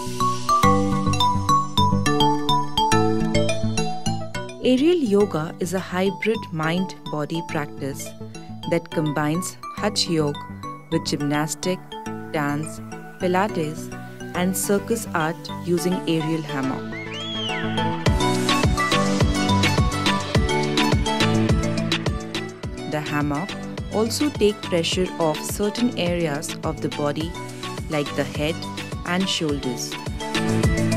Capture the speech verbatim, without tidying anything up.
Aerial yoga is a hybrid mind-body practice that combines Hatha yoga with gymnastic, dance, Pilates, and circus art using aerial hammock. The hammock also takes pressure off certain areas of the body like the head and shoulders.